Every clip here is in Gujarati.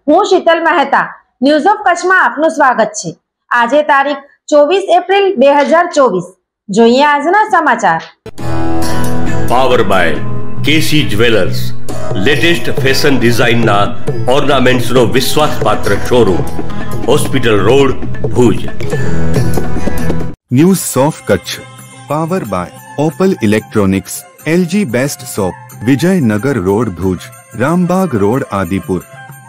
હું શીતલ મહેતા ન્યૂઝ ઓફ કચ્છમાં આપનું સ્વાગત છે। આજે તારીખ 24 એપ્રિલ 2024 જોઈએ આજના સમાચાર। Power by KC jewellers latest fashion design ના ઓર્નામેન્ટ્સ નો વિશ્વાસપાત્ર showroom, hospital road, Bhuj. News of Kutch power by Opal electronics, LG best shop, Vijaynagar road, Bhuj, Rambagh road, Adipur.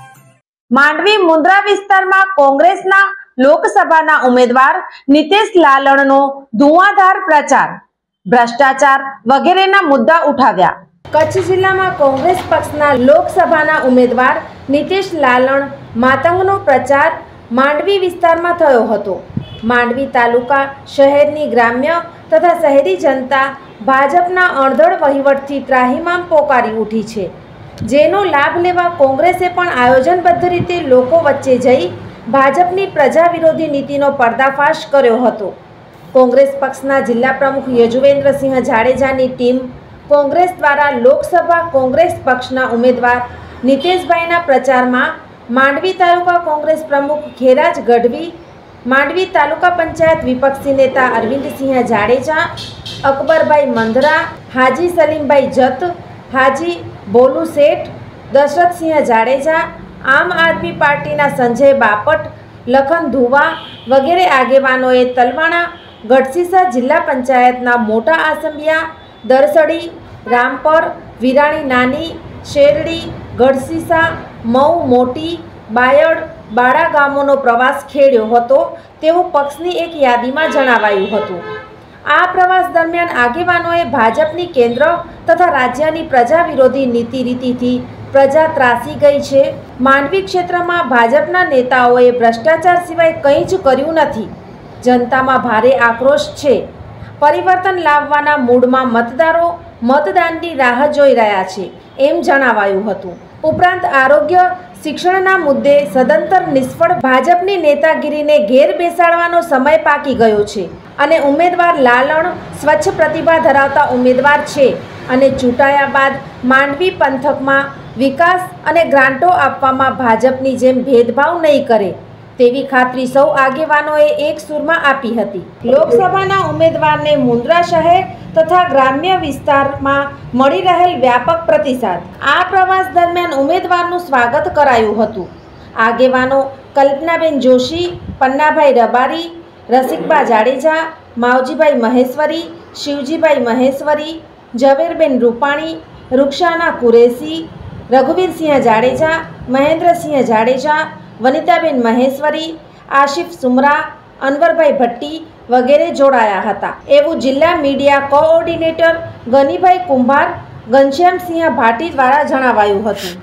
Mandvi Mundra વિસ્તારમાં કોંગ્રેસના લોકસભાના ઉમેદવાર નીતેશ લાલણનો ધુઆંધાર પ્રચાર, ભ્રષ્ટાચાર વગેરેના મુદ્દા ઉઠાવ્યા। કચ્છ જિલ્લામાં કોંગ્રેસ પક્ષના લોકસભાના ઉમેદવાર નીતેશ લાલણ માતંગનો પ્રચાર માંડવી વિસ્તારમાં થયો હતો। માંડવી તાલુકા શહેરની ગ્રામ્ય તથા શહેરી જનતા ભાજપના અણધડ વહીવટથી ત્રાહિમામ પોકારી ઉઠી છે, જેનો લાભ લેવા કોંગ્રેસે પણ આયોજનબદ્ધ રીતે લોકો વચ્ચે જઈ ભાજપની પ્રજા વિરોધી નીતિનો પર્દાફાશ કર્યો હતો। કોંગ્રેસ પક્ષના જિલ્લા પ્રમુખ યજુવેન્દ્રસિંહ જાડેજાની ટીમ કોંગ્રેસ દ્વારા લોકસભા કોંગ્રેસ પક્ષના ઉમેદવાર નીતેશભાઈના પ્રચારમાં માંડવી તાલુકા કોંગ્રેસ પ્રમુખ ખેરાજ ગઢવી, માંડવી તાલુકા પંચાયત વિપક્ષી નેતા અરવિંદસિંહ જાડેજા, અકબરભાઈ મંધરા, હાજી સલીમભાઈ જત, હાજી બોલુ શેઠ, દશરથસિંહ જાડેજા, આમ આદમી પાર્ટીના સંજય બાપટ, લખન ધુવા વગેરે આગેવાનોએ તલવાણા, ગઢસીસા જિલ્લા પંચાયતના મોટા આસંબિયા, દરસડી, રામપર, વિરાણી નાની, શેરડી, ગઢસીસા, મઉ મોટી, બાયડ, બાળા ગામોનો પ્રવાસ ખેડ્યો હતો તેવું પક્ષની એક યાદીમાં જણાવાયું હતું। આ પ્રવાસ દરમિયાન આગેવાનોએ ભાજપની કેન્દ્ર તથા રાજ્યની પ્રજા વિરોધી નીતિ રીતિથી પ્રજા ત્રાસી ગઈ છે। માંડવી ક્ષેત્રમાં ભાજપના નેતાઓએ ભ્રષ્ટાચાર સિવાય કંઈ જ કર્યું નથી। જનતામાં ભારે આક્રોશ છે। પરિવર્તન લાવવાના મૂડમાં મતદારો મતદાનની રાહ જોઈ રહ્યા છે એમ જણાવાયું હતું। ઉપરાંત આરોગ્ય શિક્ષણના મુદ્દે સદંતર નિષ્ફળ ભાજપની નેતાગીરીને ઘેર બેસાડવાનો સમય પાકી ગયો છે અને ઉમેદવાર લાલણ સ્વચ્છ પ્રતિભા ધરાવતા ઉમેદવાર છે અને ચૂંટાયા બાદ માંડવી પંથકમાં વિકાસ અને ગ્રાન્ટો આપવામાં ભાજપની જેમ ભેદભાવ નહીં કરે તેવી ખાતરી સૌ આગેવાનોએ એક સૂરમાં આપી હતી। લોકસભાના ઉમેદવારને મુન્દ્રા શહેર તથા ગ્રામ્ય વિસ્તારમાં મળી રહેલ વ્યાપક પ્રતિસાદ। આ પ્રવાસ દરમિયાન ઉમેદવારનું સ્વાગત કરાયું હતું। આગેવાનો કલ્પનાબેન જોશી, પન્નાભાઈ રબારી, રસિકબા જાડેજા, માવજીભાઈ મહેશ્વરી, શિવજીભાઈ મહેશ્વરી, ઝવેરબેન રૂપાણી, રૂક્ષાના કુરેશી, રઘુવીરસિંહ જાડેજા, મહેન્દ્રસિંહ જાડેજા, વનિતાબેન મહેશ્વરી, આશિફ સુમરા, અનવરભાઈ ભટ્ટી વગેરે જોડાયા હતા એવું જિલ્લા મીડિયા કોઓર્ડિનેટર ગનીભાઈ કુંભાર, ઘનશ્યામસિંહ ભાટી દ્વારા જણાવાયું હતું।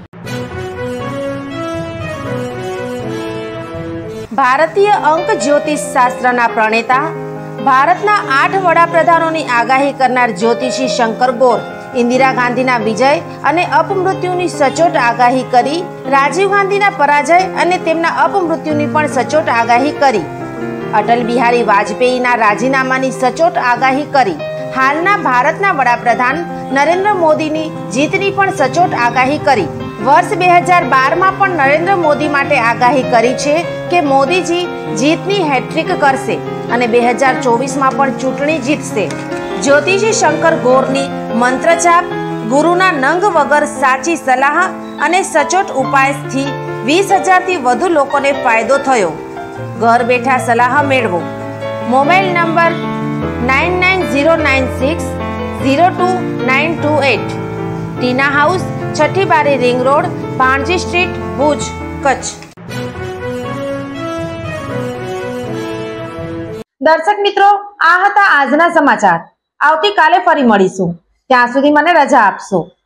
ભારતીય અંક જ્યોતિષ શાસ્ત્રના પ્રણેતા, ભારતના 8 વડાપ્રધાનોની આગાહી કરનાર જ્યોતિષી શંકર ગોર ઇન્દિરા ગાંધીના વિજય અને અપમૃત્યુની સચોટ આગાહી કરી, રાજીવ ગાંધીના પરાજય અને તેમના અપમૃત્યુની પણ સચોટ આગાહી કરી, અટલ બિહારી વાજપેયીના રાજીનામાની સચોટ આગાહી કરી, હાલના ભારતના વડાપ્રધાન નરેન્દ્ર મોદીની જીતની પણ સચોટ આગાહી કરી, વર્ષ 2012માં પણ નરેન્દ્ર મોદી માટે આગાહી કરી છે કે મોદીજી જીતની હેટ્રિક કરશે અને 2024માં પણ ચૂંટણી જીતશે। જ્યોતિષી શંકર ગોરની મંત્રજાપ, ગુરુના નંગ વગર સાચી સલાહ અને સચોટ ઉપાયથી 20,000થી વધુ લોકોને ફાયદો થયો। ઘર બેઠા સલાહ મેળવો। મોબાઈલ નંબર 9909602928, ટીના house, Chhathi Bari ring road, Bhanji street, Bhuj, Kutch. દર્શક મિત્રો, આ હતા આજના સમાચાર। આવતીકાલે ફરી મળીશું, ત્યાં સુધી મને રજા આપશો।